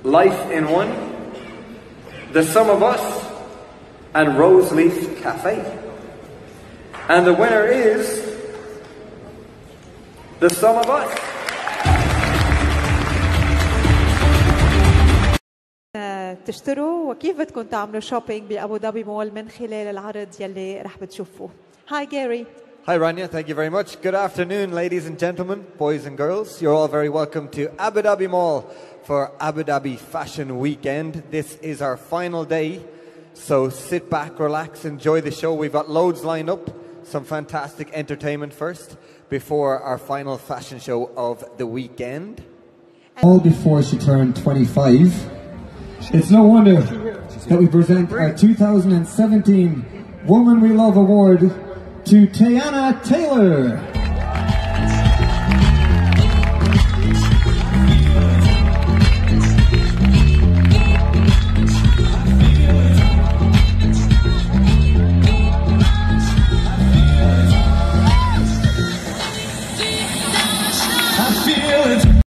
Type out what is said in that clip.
Life in One, The Sum of Us, and Roseleaf Cafe. And the winner is The Sum of Us. تشتروا وكيف بدكم تعملوا شوبينج بأبو ظبي مول من خلال العرض يلي رح بتشوفوه. Hi Gary. Hi Rania, thank you very much. Good afternoon ladies and gentlemen, boys and girls. You're all very welcome to Abu Dhabi Mall for Abu Dhabi Fashion Weekend. This is our final day, so sit back, relax, enjoy the show. We've got loads lined up, some fantastic entertainment first before our final fashion show of the weekend. All before she turned 25. It's no wonder that we present our 2017 Woman We Love Award to Teyana Taylor.